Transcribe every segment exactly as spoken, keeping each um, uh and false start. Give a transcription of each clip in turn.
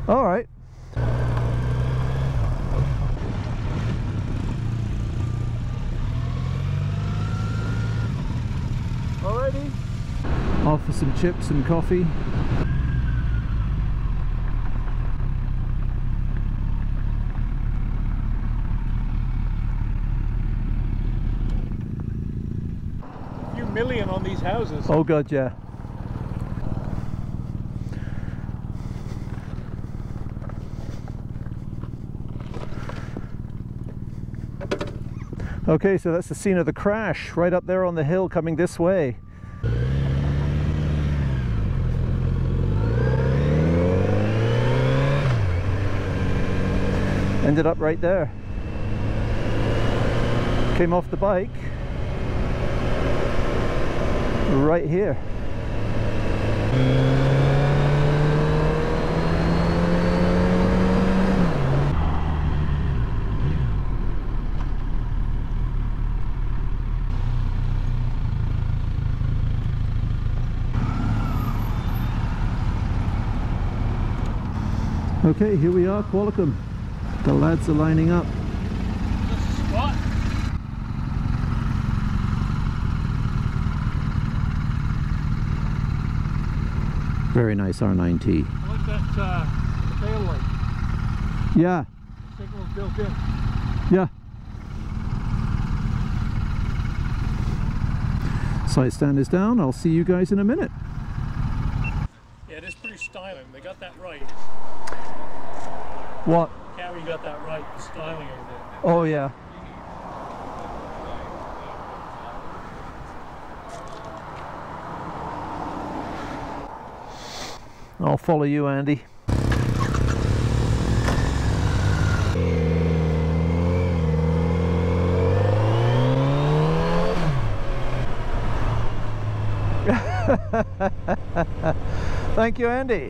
All right. Alrighty. Off for some chips and coffee. A few million on these houses. Oh god, yeah. Okay, so that's the scene of the crash, right up there on the hill coming this way. Ended up right there. Came off the bike right here. Okay, here we are, Qualicum. The lads are lining up. Just squat. Very nice R nine T. I like that uh, tail light. Yeah. The signal's built in. Yeah. Sight stand is down. I'll see you guys in a minute. Yeah, it is pretty styling. They got that right. What? Carrie got that right. The styling of it. Oh yeah. I'll follow you, Andy. Thank you, Andy.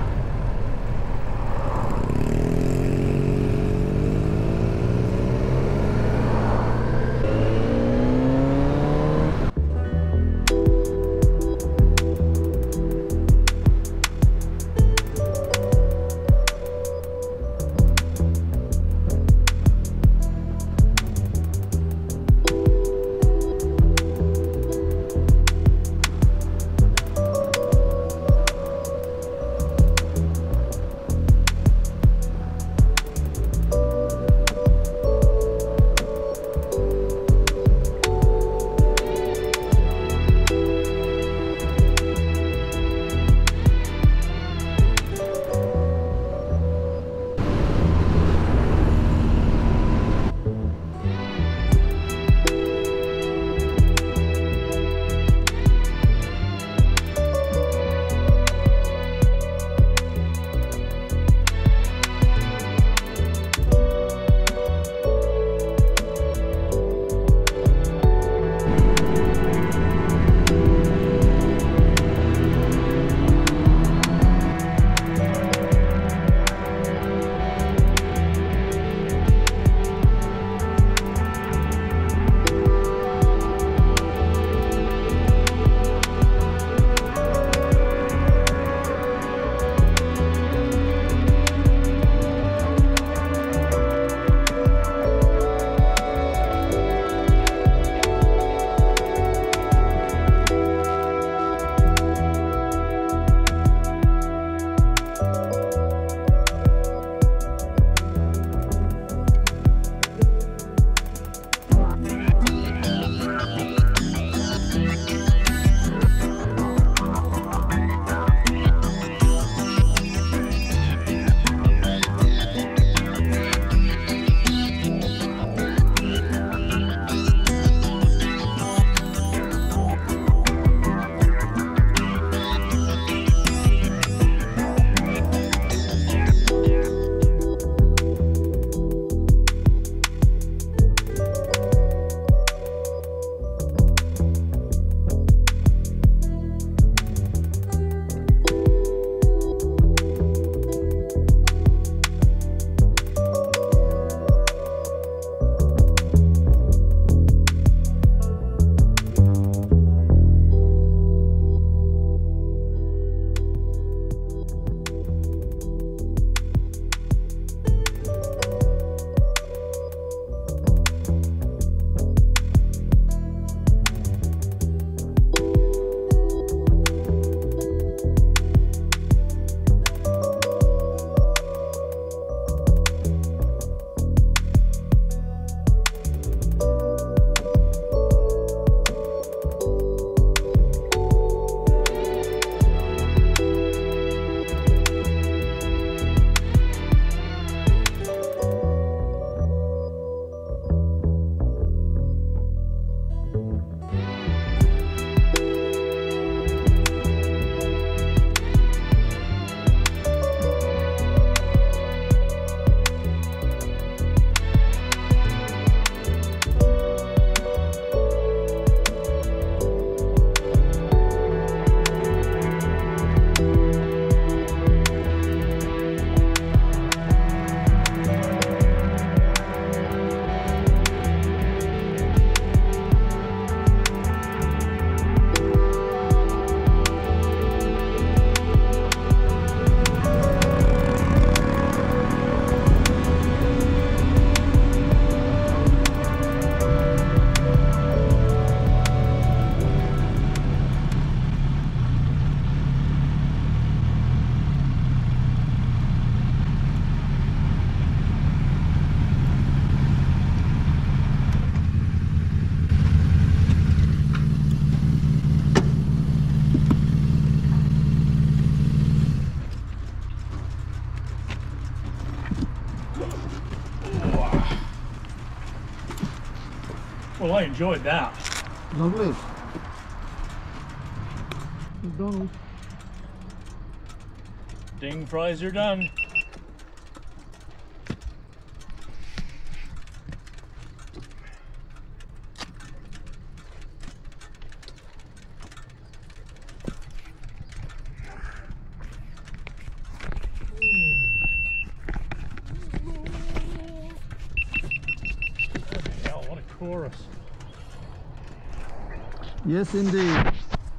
Well, I enjoyed that. Lovely. McDonald. Ding fries are done. Hell, what a chorus. Yes, indeed.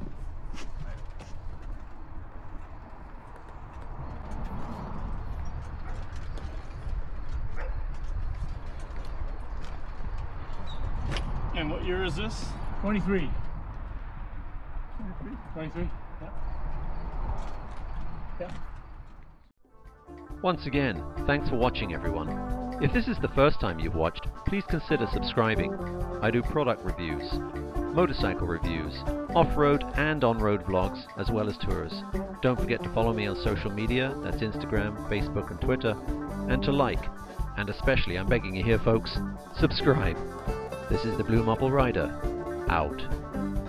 And what year is this? twenty-three. twenty-three? Yeah. Yeah. Once again, thanks for watching everyone. If this is the first time you've watched, please consider subscribing. I do product reviews, motorcycle reviews, off-road and on-road vlogs, as well as tours. Don't forget to follow me on social media, that's Instagram, Facebook and Twitter, and to like, and especially, I'm begging you here folks, subscribe. This is the Blue Marble Rider, out.